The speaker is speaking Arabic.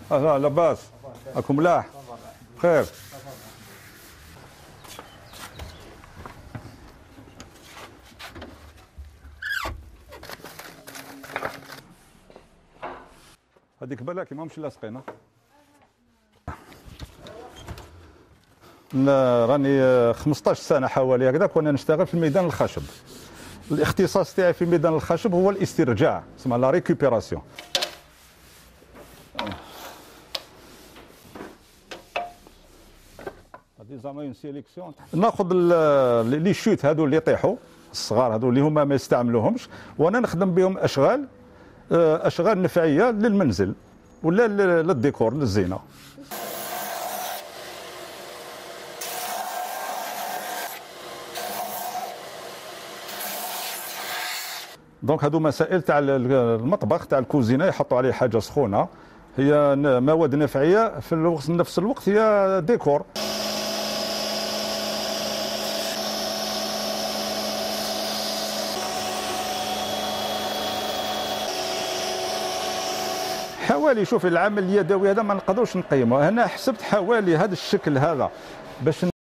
لاباس؟ راكم ملاح؟ بخير. هذيك بالك ماهمش لاصقين. راني 15 سنه حوالي هكذا كنا نشتغل في ميدان الخشب. الاختصاص تاعي في ميدان الخشب هو الاسترجاع، اسمها لا ريكوبيراسيون. هذه زعما سيليكسيون ناخذ لي شوت هذو اللي يطيحوا الصغار هذو اللي هما ما يستعملوهمش، وانا نخدم بهم اشغال نفعيه للمنزل ولا للديكور للزينه. دونك هادو مسائل تاع المطبخ تاع الكوزينه يحطوا عليه حاجه سخونه، هي مواد نفعيه في نفس الوقت هي ديكور. حوالي شوف العمل اليدوي هذا ما نقدروش نقيمه، هنا حسبت حوالي هذا الشكل هذا باش